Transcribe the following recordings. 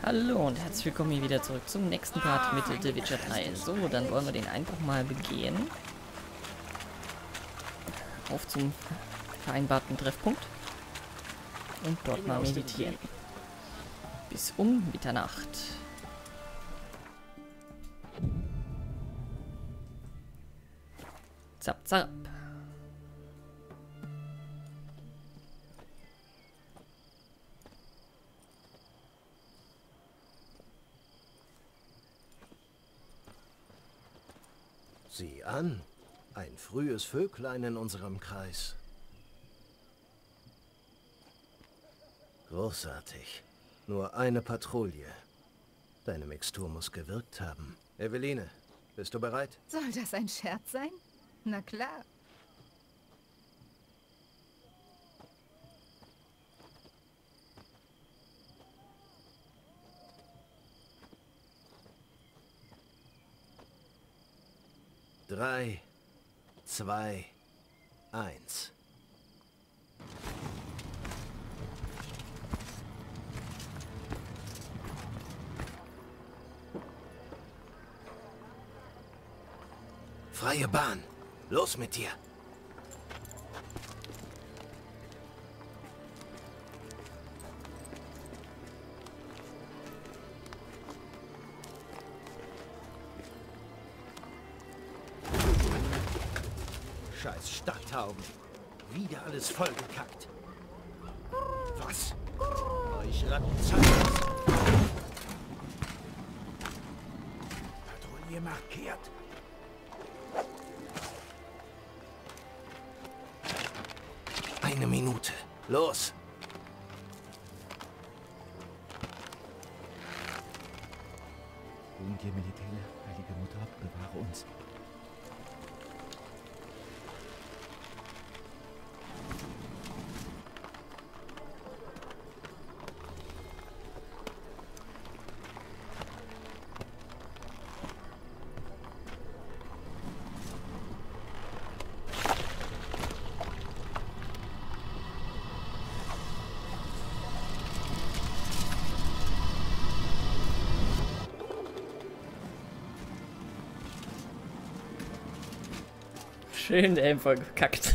Hallo und herzlich willkommen hier wieder zurück zum nächsten Part mit The Witcher 3. So, dann wollen wir den einfach mal begehen. Auf zum vereinbarten Treffpunkt. Und dort mal meditieren. Bis um Mitternacht. Zap, zap. Sieh an, ein frühes Vöglein in unserem Kreis. Großartig. Nur eine Patrouille. Deine Mixtur muss gewirkt haben. Eveline, bist du bereit? Soll das ein Scherz sein? Na klar. Drei, zwei, eins. Freie Bahn. Los mit dir. Scheiß Stadttauben. Wieder alles vollgekackt. Was? Euch Ratten zeigen es. Patrouille markiert. Eine Minute. Los. Ruhen dir, Melitele, heilige Mutter, bewahre uns. Schön der Helm voll gekackt.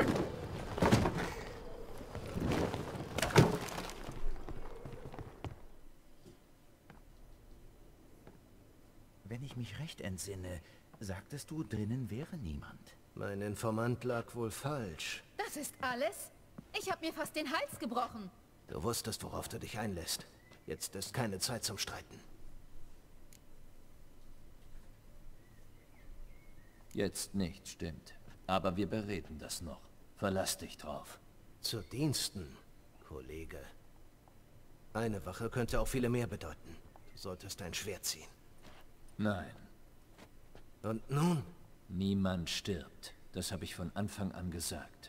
Wenn ich mich recht entsinne, sagtest du, drinnen wäre niemand. Mein Informant lag wohl falsch. Das ist alles? Ich habe mir fast den Hals gebrochen. Du wusstest, worauf du dich einlässt. Jetzt ist keine Zeit zum Streiten. Jetzt nicht, stimmt. Aber wir bereden das noch. Verlass dich drauf. Zu Diensten, Kollege. Eine Wache könnte auch viele mehr bedeuten. Du solltest dein Schwert ziehen. Nein, Und nun? niemand stirbt. Das habe ich von Anfang an gesagt.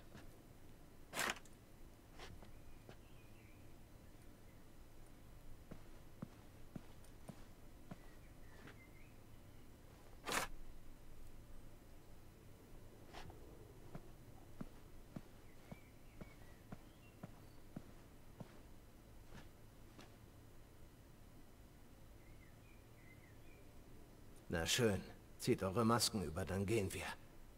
Na schön. Zieht eure Masken über, dann gehen wir.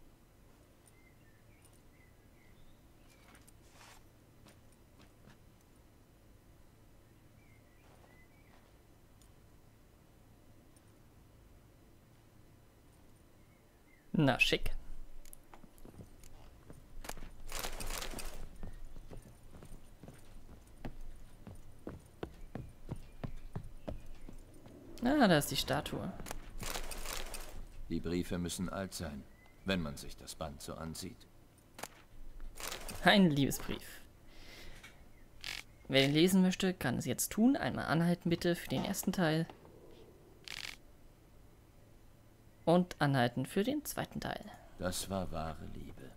Na, schick. Ah, da ist die Statue. Die Briefe müssen alt sein, wenn man sich das Band so ansieht. Ein Liebesbrief. Wer ihn lesen möchte, kann es jetzt tun. Einmal anhalten bitte für den ersten Teil. Und anhalten für den zweiten Teil. Das war wahre Liebe.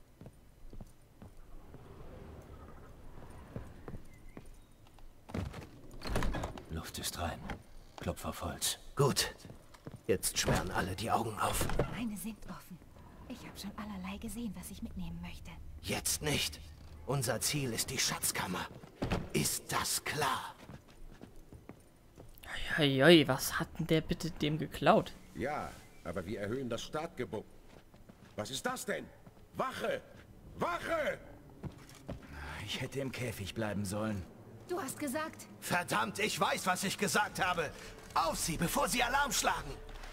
Luft ist rein. Klopf auf Holz. Gut. Jetzt sperren alle die Augen auf. Meine sind offen. Ich habe schon allerlei gesehen, was ich mitnehmen möchte. Jetzt nicht. Unser Ziel ist die Schatzkammer. Ist das klar? Uiuiui, was hat denn der bitte dem geklaut? Ja, aber wir erhöhen das Startgebot. Was ist das denn? Wache! Wache! Ich hätte im Käfig bleiben sollen. Du hast gesagt, Verdammt, ich weiß, was ich gesagt habe. Auf sie, bevor sie Alarm schlagen.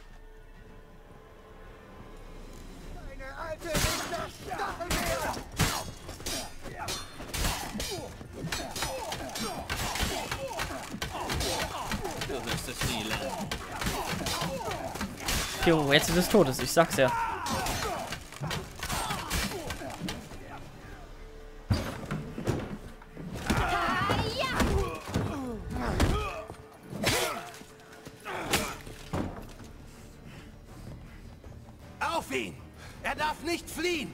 Eine alte Stachelbeer! Du wirst es nie lernen. Jo, jetzt des Todes, ich sag's ja. Auf ihn! Er darf nicht fliehen!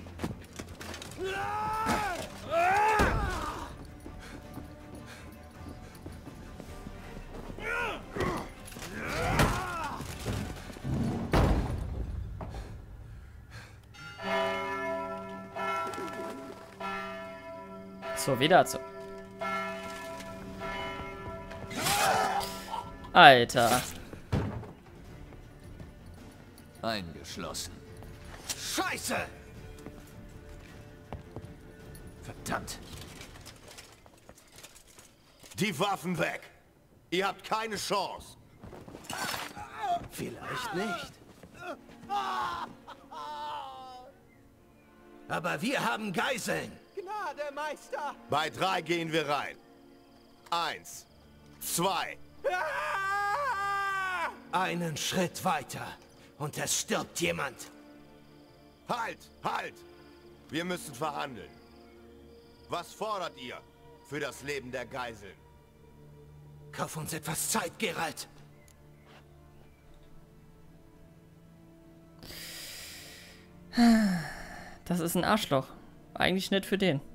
So, wieder so. Alter. Eingeschlossen. Scheiße! Verdammt. Die Waffen weg! Ihr habt keine Chance! Vielleicht nicht. Aber wir haben Geiseln. Gnade, Meister! Bei 3 gehen wir rein. 1, 2. Einen Schritt weiter und es stirbt jemand. Halt! Halt! Wir müssen verhandeln. Was fordert ihr für das Leben der Geiseln? Kauf uns etwas Zeit, Geralt. Das ist ein Arschloch. Eigentlich nicht für den.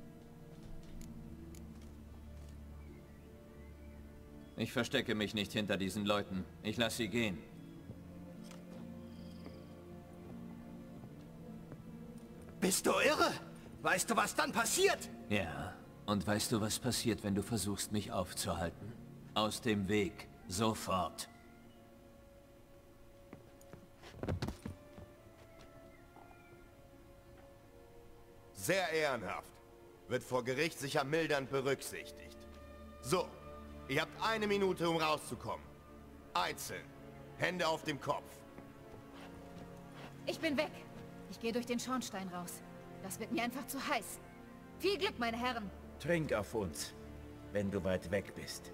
Ich verstecke mich nicht hinter diesen Leuten. Ich lasse sie gehen. Bist du irre? Weißt du, was dann passiert? Ja. Und weißt du, was passiert, wenn du versuchst, mich aufzuhalten? Aus dem Weg. Sofort. Sehr ehrenhaft. Wird vor Gericht sicher mildernd berücksichtigt. So, ihr habt 1 Minute, um rauszukommen. Einzeln. Hände auf dem Kopf. ich bin weg. Ich gehe durch den Schornstein raus. Das wird mir einfach zu heiß. Viel Glück, meine Herren. Trink auf uns, wenn du weit weg bist.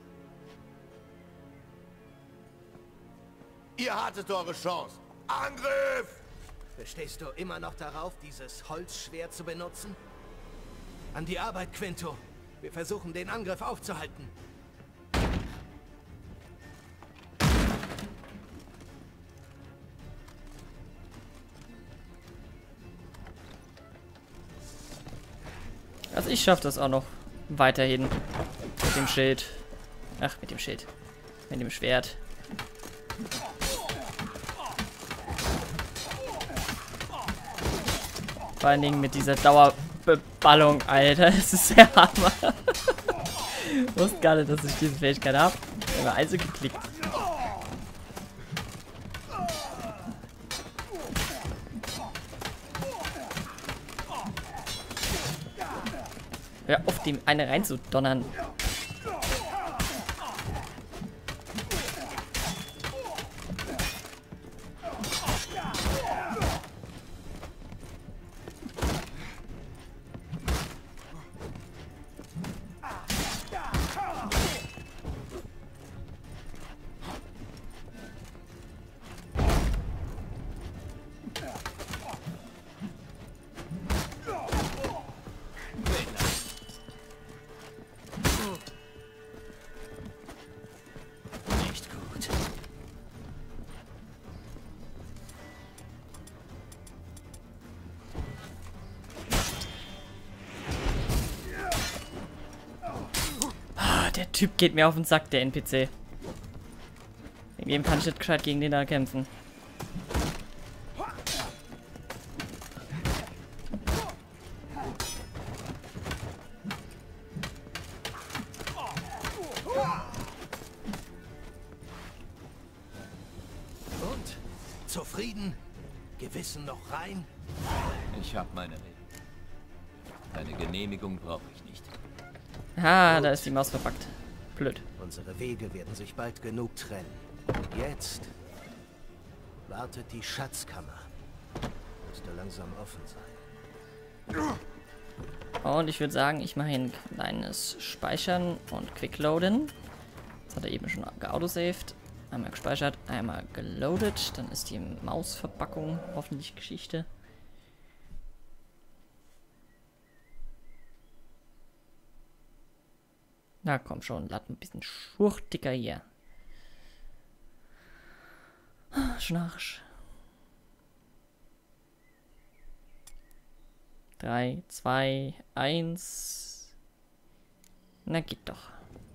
Ihr hattet eure Chance. Angriff! Bestehst du immer noch darauf, dieses Holzschwert zu benutzen? An die Arbeit, Quinto. Wir versuchen, den Angriff aufzuhalten. Also ich schaffe das auch noch weiterhin. Mit dem Schild. Ach, mit dem Schild. Mit dem Schwert. Vor allen Dingen mit dieser Dauerbeballung, Alter. Das ist der Hammer. Ich wusste gar nicht, dass ich diese Fähigkeit habe. Ich habe also geklickt. Hör auf, dem eine reinzudonnern. Nicht gut. Ah, der Typ geht mir auf den Sack, der NPC. Wegen dem kann ich nicht gescheit gegen den da kämpfen. Zufrieden? Gewissen noch rein? Ich habe meine Regeln. Deine Genehmigung brauche ich nicht. Ah, da ist die Maus verpackt. Blöd. Unsere Wege werden sich bald genug trennen. Jetzt wartet die Schatzkammer. Müsste langsam offen sein. Und ich würde sagen, ich mache hier ein kleines Speichern und Quickloaden. Das hat er eben schon geautosaved. Einmal gespeichert, einmal geloadet. Dann ist die Mausverpackung hoffentlich Geschichte. Na komm schon, lad ein bisschen schurchtiger hier. Schnarch. 3, 2, 1. Na geht doch.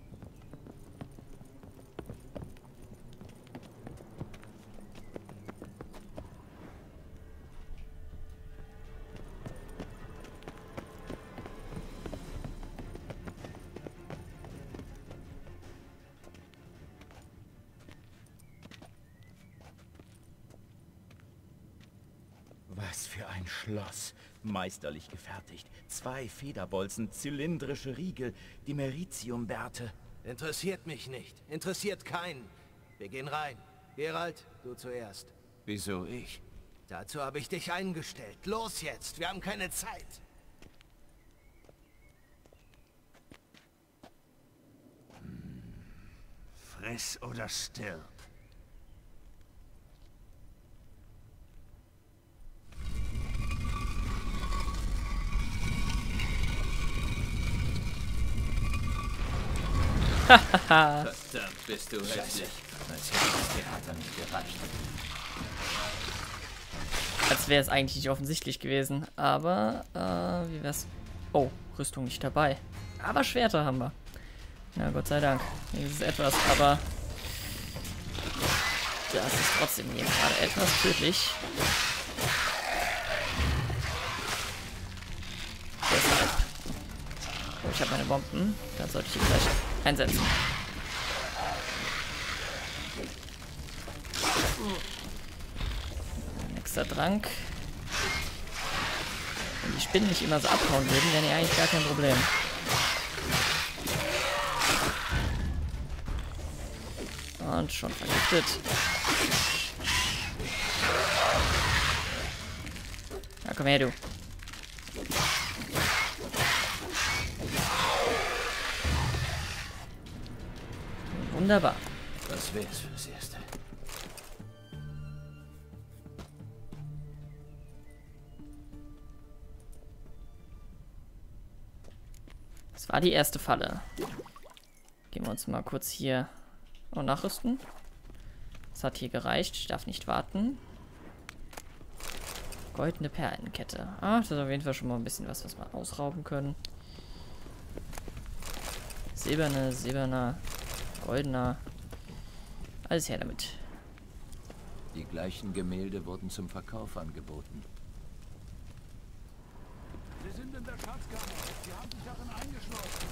Was für ein Schloss. Meisterlich gefertigt. 2 Federbolzen, zylindrische Riegel, die Meritiumbärte. Interessiert mich nicht. Interessiert keinen. Wir gehen rein. Geralt, du zuerst. Wieso ich? Dazu habe ich dich eingestellt. Los jetzt, wir haben keine Zeit. Friss oder stirb. Verdammt, bist du hässlich. Als hätte das Theater nicht gereicht. Als wäre es eigentlich nicht offensichtlich gewesen. Aber, wie wär's? Oh, Rüstung nicht dabei. Aber Schwerter haben wir. Na, Gott sei Dank. Das ist etwas, aber das ist trotzdem hier gerade etwas tödlich. Deshalb. Oh, ich habe meine Bomben. Dann sollte ich die gleich einsetzen. Nächster Trank. Wenn die Spinnen nicht immer so abhauen würden, wären die eigentlich gar kein Problem. Und schon vergiftet. Na komm her, du. Wunderbar. Das wär's fürs Erste. Das war die erste Falle. Gehen wir uns mal kurz hier nachrüsten. Das hat hier gereicht. Ich darf nicht warten. Goldene Perlenkette. Ah, das ist auf jeden Fall schon mal ein bisschen was wir ausrauben können. Silberner, goldener. Alles her damit. Die gleichen Gemälde wurden zum Verkauf angeboten. Sie sind in der Schatzkammer. Sie haben sich darin eingeschlossen.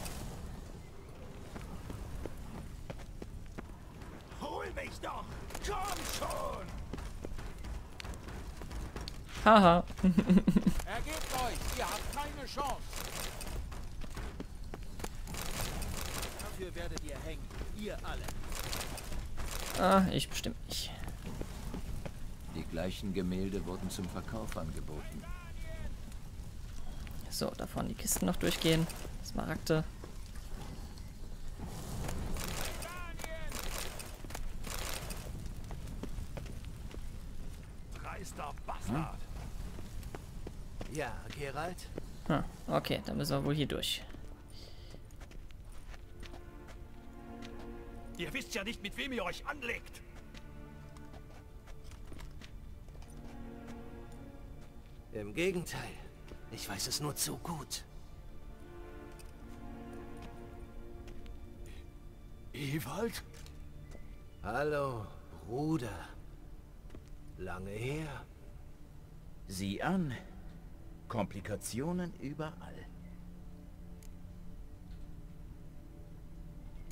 Hol mich doch! Komm schon! Haha. Ergebt euch! Ihr habt keine Chance! Dafür werdet ihr hängen. Ihr alle. Ah, ich bestimmt nicht. Die gleichen Gemälde wurden zum Verkauf angeboten. So, davon die Kisten noch durchgehen. Smaragde. Dreister Bastard! Ja, Geralt? Hm, okay, dann müssen wir wohl hier durch. Ihr wisst ja nicht, mit wem ihr euch anlegt! Im Gegenteil. Ich weiß es nur zu gut. Ewald? Hallo, Bruder. Lange her. Sieh an. Komplikationen überall.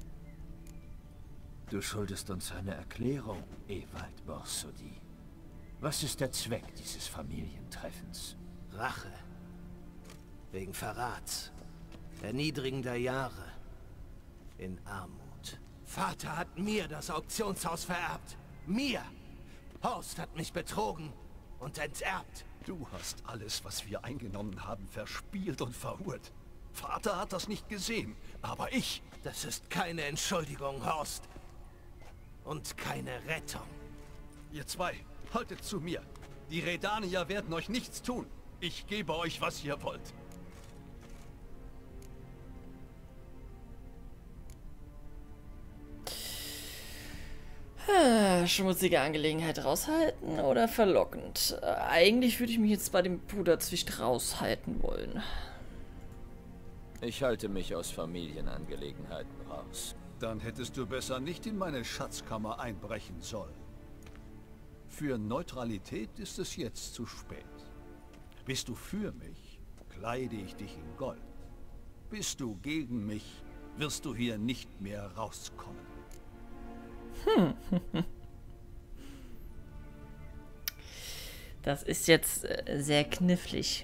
Du schuldest uns eine Erklärung, Ewald Borsodi. Was ist der Zweck dieses Familientreffens? Rache. Wegen Verrats. Erniedrigender Jahre. In Armut. Vater hat mir das Auktionshaus vererbt. Mir! Horst hat mich betrogen und enterbt. Du hast alles, was wir eingenommen haben, verspielt und verhurt. Vater hat das nicht gesehen, aber ich... Das ist keine Entschuldigung, Horst. Und keine Rettung. Ihr zwei, haltet zu mir. Die Redanier werden euch nichts tun. Ich gebe euch, was ihr wollt. Schmutzige Angelegenheit raushalten oder verlockend? Eigentlich würde ich mich jetzt bei dem Bruderzwicht raushalten wollen. Ich halte mich aus Familienangelegenheiten raus. Dann hättest du besser nicht in meine Schatzkammer einbrechen sollen. Für Neutralität ist es jetzt zu spät. Bist du für mich, kleide ich dich in Gold. Bist du gegen mich, wirst du hier nicht mehr rauskommen. Das ist jetzt sehr knifflig.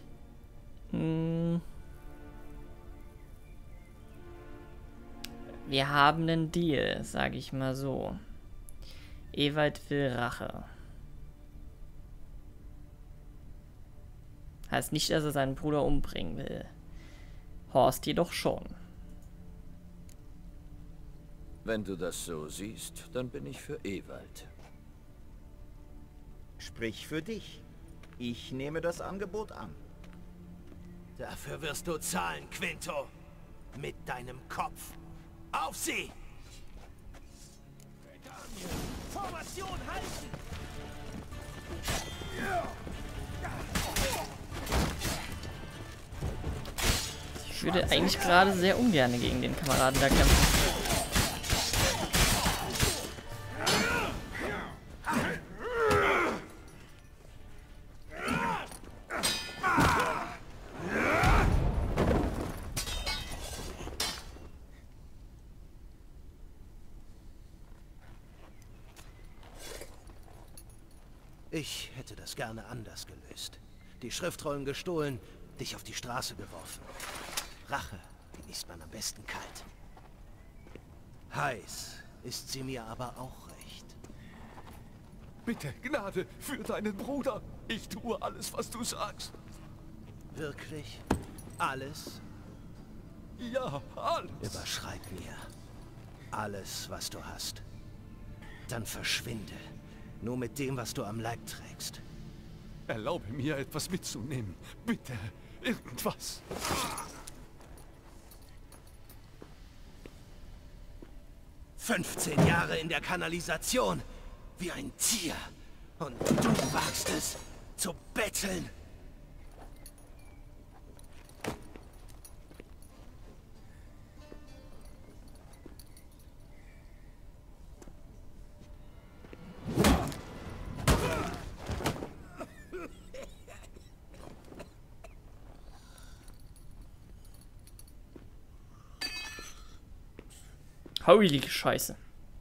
Wir haben einen Deal, sage ich mal so. Ewald will Rache. Heißt nicht, dass er seinen Bruder umbringen will. Horst jedoch schon. Wenn du das so siehst, dann bin ich für Ewald. Sprich für dich. Ich nehme das Angebot an. Dafür wirst du zahlen, Quinto. Mit deinem Kopf. Auf sie! Formation halten! Ich würde eigentlich gerade sehr ungern gegen den Kameraden da kämpfen. Ich hätte das gerne anders gelöst. Die Schriftrollen gestohlen, dich auf die Straße geworfen. Rache genießt man am besten kalt. Heiß ist sie mir aber auch recht. Bitte, Gnade für deinen Bruder. Ich tue alles, was du sagst. Wirklich? Alles? Ja, alles. Überschreib mir. Alles, was du hast. Dann verschwinde. Nur mit dem, was du am Leib trägst. Erlaube mir, etwas mitzunehmen. Bitte, irgendwas. 15 Jahre in der Kanalisation. Wie ein Tier. Und du wagst es, zu betteln. Holy Scheiße.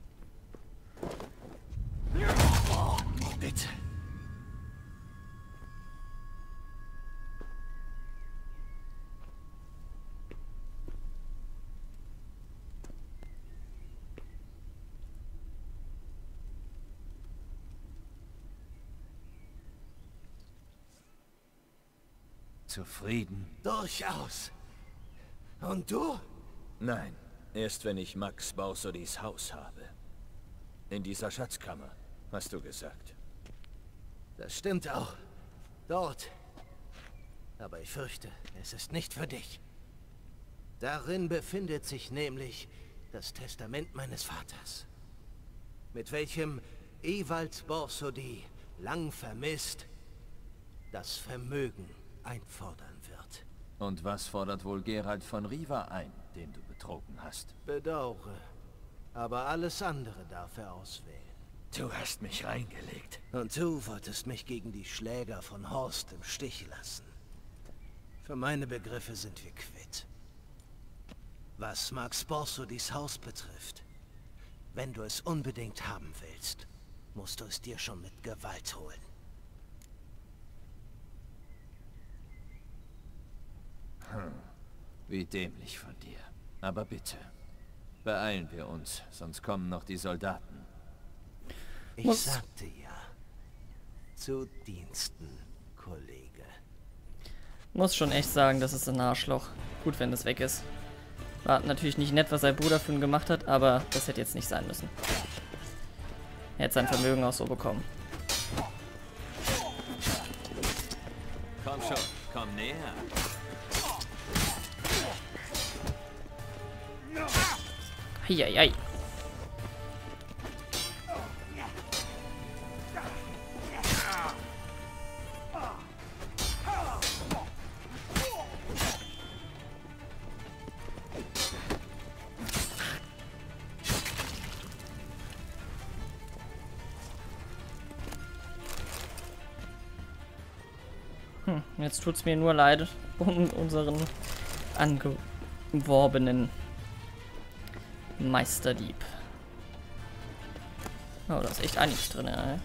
Bitte. Zufrieden? Durchaus. Und du? Nein. Erst wenn ich Max Borsodys Haus habe. In dieser Schatzkammer, hast du gesagt. Das stimmt auch. Dort. Aber ich fürchte, es ist nicht für dich. Darin befindet sich nämlich das Testament meines Vaters. Mit welchem Ewald Borsody, lang vermisst, das Vermögen einfordern wird. Und was fordert wohl Geralt von Riva ein, den du betrogen hast? Bedauere. Aber alles andere darf er auswählen. Du hast mich reingelegt. Und du wolltest mich gegen die Schläger von Horst im Stich lassen. Für meine Begriffe sind wir quitt. Was Max Borsodys Haus betrifft, wenn du es unbedingt haben willst, musst du es dir schon mit Gewalt holen. Wie dämlich von dir. Aber bitte, beeilen wir uns, sonst kommen noch die Soldaten. Ich sagte ja. Zu Diensten, Kollege. Muss schon echt sagen, das ist ein Arschloch. Gut, wenn das weg ist. War natürlich nicht nett, was sein Bruder für ihn gemacht hat, aber das hätte jetzt nicht sein müssen. Er hätte sein Vermögen auch so bekommen. Komm schon, komm näher. Heieiei. Jetzt tut's mir nur leid um unseren angeworbenen Meisterdieb. Oh, da ist echt einiges drin, ey.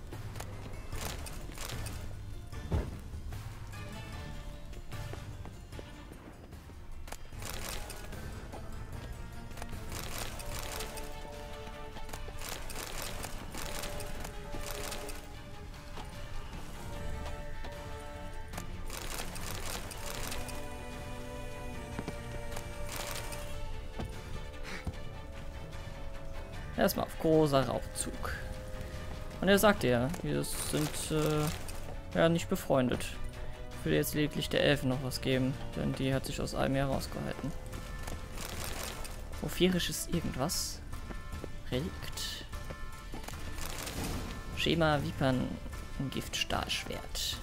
Erstmal auf großer Raubzug. Und er sagte ja, wir sind ja nicht befreundet. Ich will jetzt lediglich der Elfen noch was geben, denn die hat sich aus allem herausgehalten. Ophirisches irgendwas. Relikt. Schema Vipern Giftstahlschwert.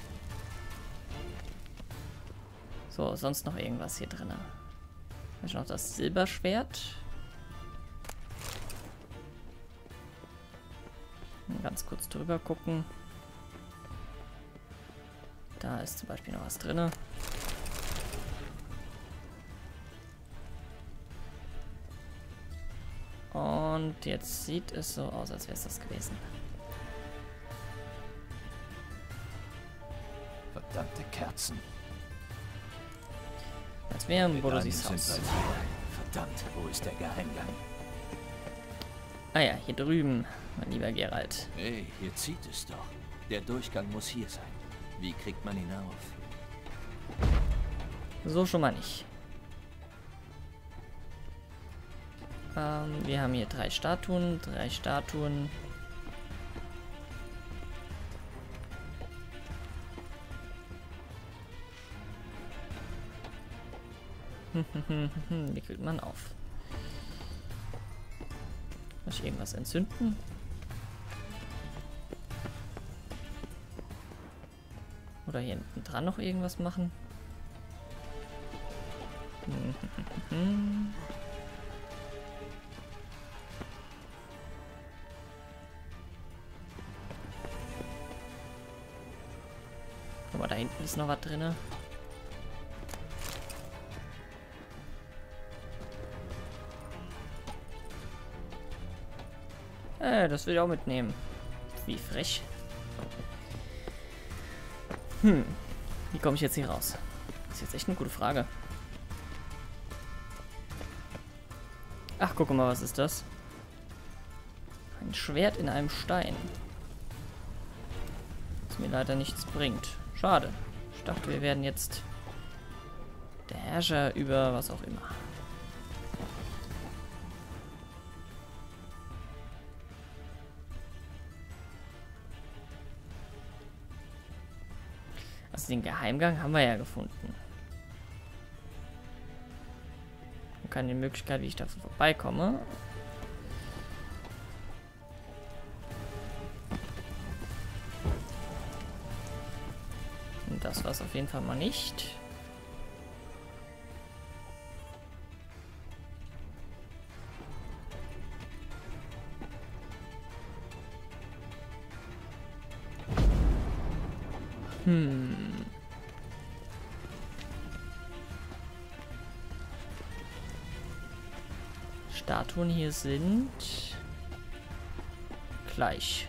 So, sonst noch irgendwas hier drin. Vielleicht noch das Silberschwert. Ganz kurz drüber gucken. Da ist zum Beispiel noch was drin. Und jetzt sieht es so aus, als wäre es das gewesen. Verdammte Kerzen. Als wäre ein Bodosis Haus. Verdammt, wo ist der Geheimgang? Ah ja, hier drüben, mein lieber Geralt. Hey, hier zieht es doch. Der Durchgang muss hier sein. Wie kriegt man ihn auf? So schon mal nicht. Wir haben hier 3 Statuen, 3 Statuen. Wickelt man auf. Muss ich irgendwas entzünden? Oder hier hinten dran noch irgendwas machen? Guck mal, da hinten ist noch was drin. Das will ich auch mitnehmen. Wie frech. Wie komme ich jetzt hier raus? Das ist jetzt echt eine gute Frage. Ach, guck mal, was ist das? Ein Schwert in einem Stein. Das mir leider nichts bringt. Schade. Ich dachte, wir werden jetzt der Herrscher über was auch immer. Also den Geheimgang haben wir ja gefunden. Und keine Möglichkeit, wie ich da vorbeikomme. Und das war es auf jeden Fall mal nicht. Statuen hier sind gleich.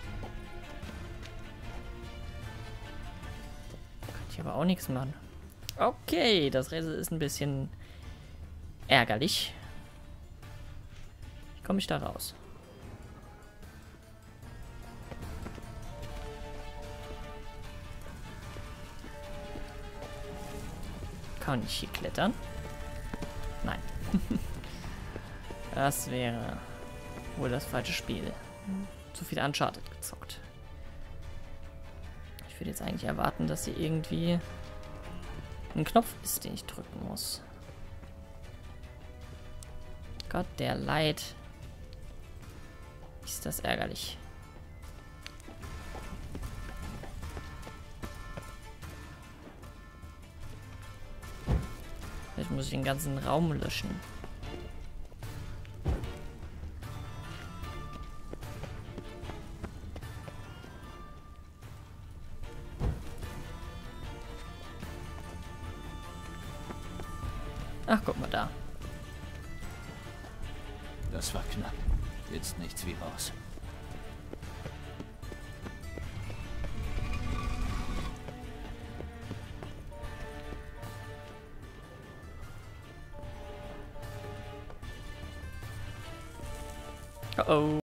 Kann ich aber auch nichts machen. Okay, das Rätsel ist ein bisschen ärgerlich. Wie komme ich da raus? Kann ich hier klettern? Nein. Das wäre wohl das falsche Spiel. Zu viel Uncharted gezockt. Ich würde jetzt eigentlich erwarten, dass hier irgendwie ein Knopf ist, den ich drücken muss. Gott, der Leid. Ist das ärgerlich. Vielleicht muss ich den ganzen Raum löschen. Ach, guck mal da. Das war knapp. Jetzt nichts wie raus. Oh.